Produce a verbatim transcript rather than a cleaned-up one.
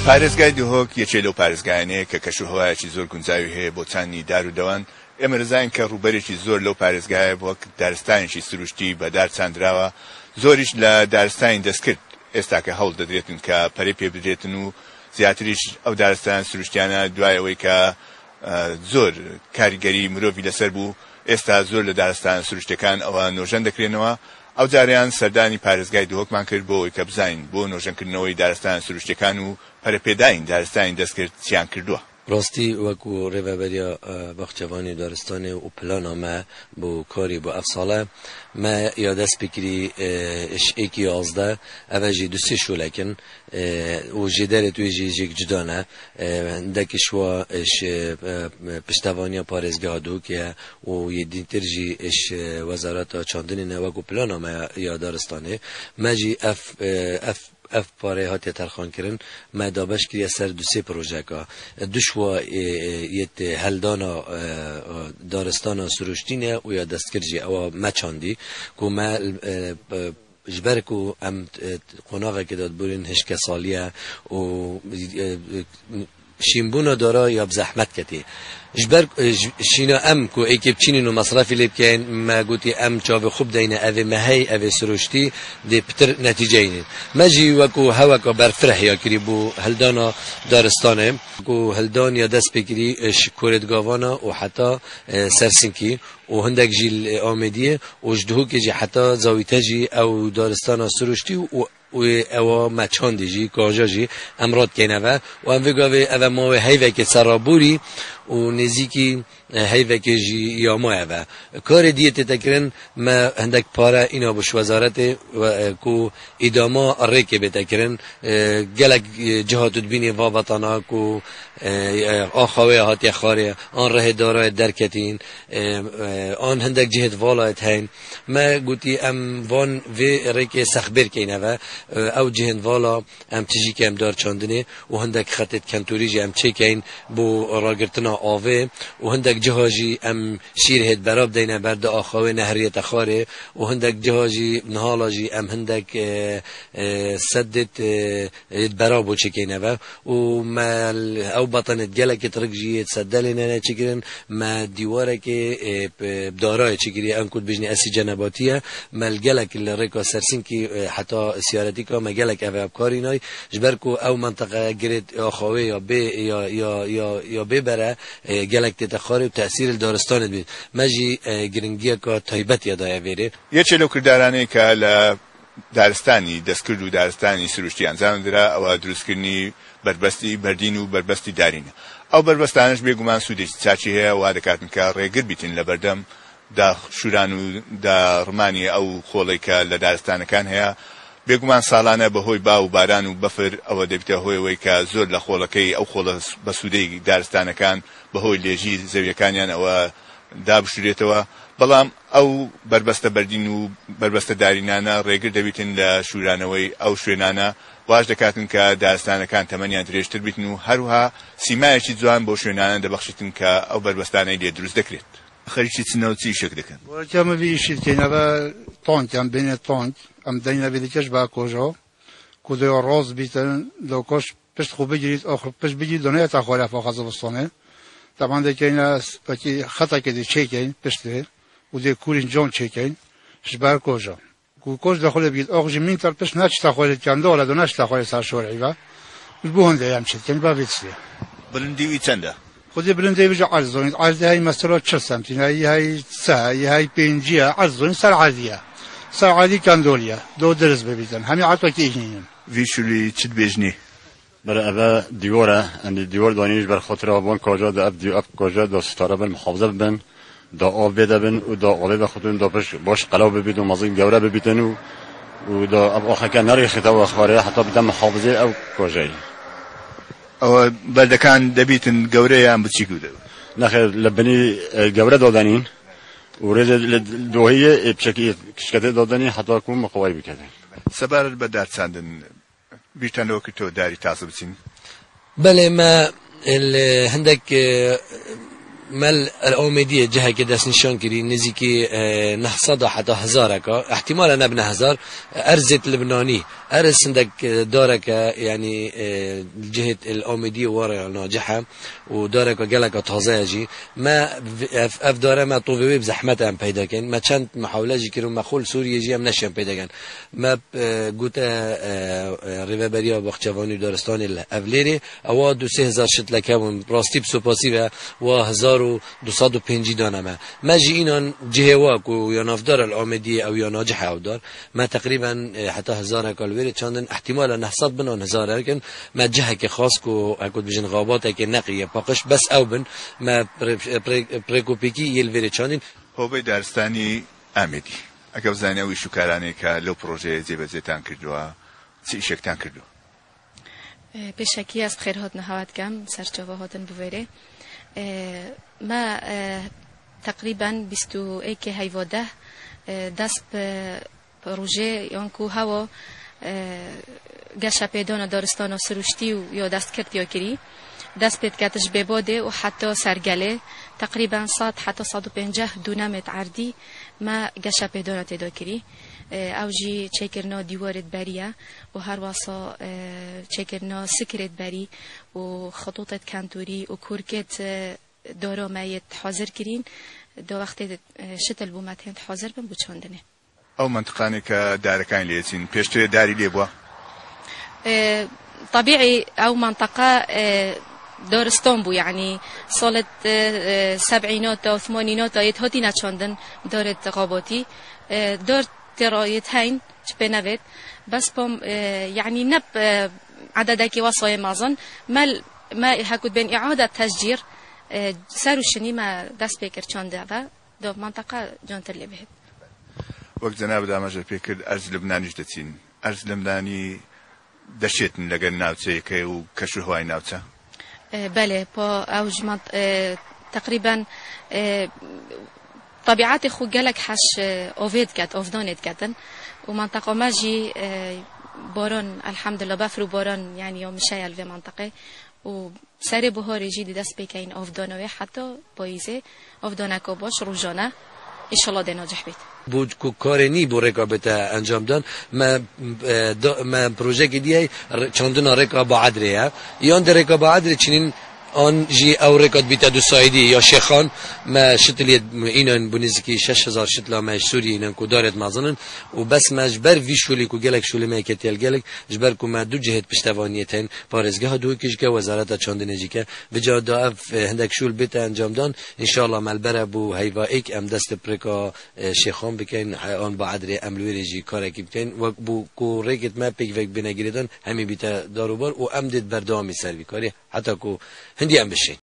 پارێزگای دوهۆک یەکێ لەو پارێزگایانەیە کە کەشوهەوایەکی زۆر گونجاوی هەیە بۆ چانی دار و دەوان. ئێمە رەزاین کە ڕووبەرێکی زۆر لەو پارێزگایە وەک دارستانێکی سروشتی بەدار چاندراوە، زۆریش لە دارستانی دەستکرد ئێستا کە هەوڵ دەدرێتن کە پەرەی پێ بدرێتن و زیاتریش ئەو دارستان سروشتیانە دوای ئەوەی کە زۆر کاریگەری مرۆڤی لەسەر بوو ئێستا زۆر لە دارستان سروشتەکان ئەوە نۆژەن دەکرێنەوە. ئەو جاریان سەردانی پارێزگای دوهۆکمان کرد بۆ ئەوەی کە بزانین بۆ نۆژەنکردنەوەی دارستان سروشتەکان و پەرەپێداین دارستانی دەستکرد چیان کردووە. راستی وکو ریوبریا بخچوانی دارستان و پلان ما بو کاری بو افساله ما یادست بکری اش ایکی آزده اوجی دوستی شو لکن و جدار توی جیجیک جدانه دکشوا اش پشتوانی پارێزگاه دو که و یدین ترجی اش وزارت چاندنی نه وکو پلان ما یادارستانه ما جی اف اف اف پاره هاتی ترخان کردن ما دابش کردی سر دو سه پروژه که دوشوا یت هلدانا دارستانا سروشتینه و یا دستکرجی او ما چاندی که ما جبر کو ام قناغه که داد برین هشک سالیه و شیمبونا دارا یا بزحمت کتی جبر شینا ام کو ایکیب چینین و مصرفی لیب که ما گوتی ام چاو خوب دینه اوه مهی اوه سروشتی دی پتر نتیجه اینین ما جی وکو هوا که برفره یا کری بو هلدانا دارستانه کو هلدان یا دست بگیری اش کوردگاوانا و حتی سرسنکی و هندک جیل آمدیه و جدهو که جی حتی زاویته جی او دارستانا سروشتی و و او مچان دیجی کاجا جی امراد کنه و و ام وگاوه او ما هیوه که سرابوری و نزیکی هیوه که جی یا ما او کار دیت تکرن ما هندک پاره اینا بش وزارت و کو ادامه ریکه بتکرن گلک جهات دبینی و وطنا کو آخوه هاتی خاره آن ره دارای درکتین آن هندک جهت والایت هین ما گوتی ام وان وی ریکه سخبر کنه و او جهن والا ام تیجی که ام دار چاندنه و هندک خطت کنتوری جی ام چه کین بو راگرتنا آوه و هندک جهاجی ام شیر هد براب دینه برد آخوه نهریت خاره و هندک جهاجی نهالا جی ام هندک سدت برابو چه کینه و و ما او بطنت گلک ترک جی سدلینه نه چکرن ما دیواره که دارای چکری ام کود بجنی اسی جنباتیه ما الگلک اللي ريكو سرسين كي حتى سيارتي كا مجالك أبي أبكاري ناي جبركو أو منطقة جريت يا خوي يا بي يا يا يا يا ببرة جالك تتخاري وتأثير الدارستان بيد ماجي جرينجيا كا تايبت يا دايا بيري يشلو كرداراني كلا دارستاني دسكرو دارستاني سروشتيان زمان درا أو دروسكني بربستي بردينو بربستي دارين أو بربستانش بيجومان سودي تشاشي هي وهذا كاتن كارجر بيتين لبردم دا شوران و دا رمانی او خۆڵی کە لە دارستانەکان هەیە بێگومان ساڵانە بەهۆی با و باران و بەفر ئەوە دەبێتە هۆیەوەی کە زۆر لە خۆڵەکەی ئەو خۆڵە بە سوودەی دارستانەکان بەهۆی لێژی زەویەکانیان ئەوە دابشورێتەوە بەڵام ئەو بربەستە بەردین و بربەستە دارینانە ڕێگر دەبێتن لە شورانەوەی ئەو شوێنانە واش دەکاتن کە دارستانەکان تەمەنیان درێژتر بیتن و هەروها سیمایەکی جوان بۆ شوێنانە دەبەخشێتن کە ئەو بربەستانەی لێ دروست دەکرێت. خەریکی چنەوەچی شێک دەکەن وەکەمە بیشیت کەینەوە تۆنت یان بینێت تۆنت ئەم دەینە بێتکەش با کۆژەوە کودەوە ڕۆز بیتن لەو کۆش پشت خۆ بگیریت ئەو پشت بگیت دۆنەیە تا خۆلە فەخەزە بستۆنێ تامان دەکەینە وەکی خەتەکە دێ چێکەین پشتێ و دێ کورین جۆن چێکەین شبار کۆژە کو کۆش دەخۆلە بگیت ئەوژی من تەر پشت ناچ تا خۆلێت کاندەوە لە دۆ ناچ تا خۆلێت سا شۆرعیبە بۆ هەندەیان چێتکەین با بێتسێ بلندیوی چەندە خودی بلنده بيجي عرضون عرض هاي مثلا چهار سنتين هاي هاي سه هاي هاي بينجيا عرضون سر عادية سر عادي كان دوليا دو درس ببيتن همي عطوا كيجنين ویشولی چت بيجني برای أبا دیواره اند دیوار دانیش بر خاطر آبان کجا دا اب دیو اب کجا دا ستاره بن محافظه بن دا آب بده بن و دا آله دا خودون دا پش باش قلاب ببید و مزین جوره ببیتن و و دا اب آخر کن نری خطا و خاره حتی بدن محافظه او کجایی ئەوە بەردەکان دەبیتن گەورەیان بچی گودە نەخێر لە بنی گەورە دادەنین و ڕێژە لە دۆهەیە پشکی کشکەتە دادەنی حتا کوم مەقەوای بکەدەن سەبارەت بە دارچاندن بیرتانەوە کردەوە داری تازە بچین بەڵێ ما هەندێک مال الأومدية جهة كده نشان كري نزيكي نحصد حتى هزارك احتمال نبنى هزار أرزت لبناني أرز عندك دارك يعني جهة الأومدية ورا ناجحة ودارك وجالك تهزاجي ما أف داره ما طوبي بزحمة أم بيدا كان ما كانت محاولة جيكرو مخول سوريا جي أم نشان بيدا كان ما قلت ريفابريا بخشواني دارستان الأفليري أواد دو سه هزار شت لكون راستي بسوباسي و و دوصد و پنجی دانمه ما جی اینان جهواک و یا نافدار الآمدی او یا ناجح او دار ما تقریبا حتی هزار کالوری چندن احتمال نحصد بنان هزار ارکن ما جهه که خاص کو اکود بجن غابات که نقیه پاقش بس او بن ما پریکوپیکی یلوری چندن هوبی دارستانی آمدی اگر زنی اوی شکرانی که لو پروژه زیبزیتان کردوا چی شکتان کردو بشکی از خیرهات نهاد کم سرچوبه هاتن بویره ما تقريبا بستو ايكي هيفوده دست پروژه يانكو هوا گشا پیدانا دارستان و سروشتی و یا دست کرد یا کری دست پید کتش بباده و حتی سرگله تقریبا صد حتی صد و پنجاه دونمت عردی ما گشا پیدانا تدا کری او جی چکرنا دیوارت بریه و هر واسا چکرنا سکرت بری و خطوطت کنتوری و کورکت دارا مایت حاضر کرین دو وقت شتل بومتین حاضر بم بچاندنه او منطقانی که دارکان لیتین پیشتر داری لیبوا طبيعي او منطقه دارستان بو يعني سالت سبعينات او ثمانينات ايت هاتي نچاندن دارت غاباتي دار ترايت هين بنوت بس بم يعني نب عددك وصايا مازن ما ما هكود بين اعاده تشجير سروشني ما دست بكر چانده و دو منطقه جانتر لی بهت وقت جناب دامجر بكر ارز لبناني جدتين ارز لبناني دشتن لگن ناوچه که و کشور هوای ناوچه بله با اوج منط... تقريبا طبيعات خو جالك حش اوفيد كات اوفدانت كاتن ومنطقه ماجي باران الحمد لله بفرو باران يعني يوم شايل في منطقه و سر بهار جدی دست بکین افدانوی حتی پاییزه افدانکا باش روزانه انشالله ده ناجح بید بود کو کارنی بو رقابت انجام دادن ما ما پروژه که دیای چندان رقابت عادریه یان در رقابت عادری چنین آن جی او رکات بیت دو سایدی یا شیخان ما شتلیت اینان بنزکی شش هزار شتلا ما سوری اینان کدارت مازنن و بس مجبر وی شولی کو گلک شولی ما کتیل گلک جبر کو ما دو جهت پشتوانیتن پارزگاه دو کیش که وزارت چاندنجی که بجا داف هندک شول بیت انجام دان ان شاء الله ملبره بو هیوا ایک ام دست پرکا شیخان بکن آن با عدر املوی رجی کار کی بکن و بو کو رکت ما پیک وک بنگیردن همین بیت داروبار و ام دید بردامی سروی کاری حتی کو هندی ام بشین